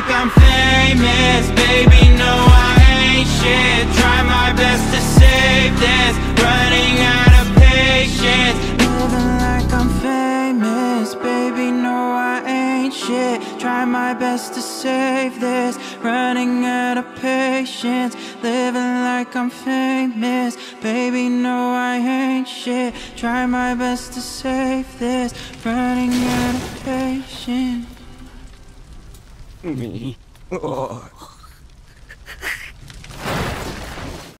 like I'm famous. Baby, no, I ain't shit. Try my best to save this, running out of patience. Living like I'm famous. Baby, no, I ain't shit. Try my best to save this, running out of patience. Living like I'm famous. Baby, no, I ain't shit. Try my best to save this, running out of patience. Me? Oh.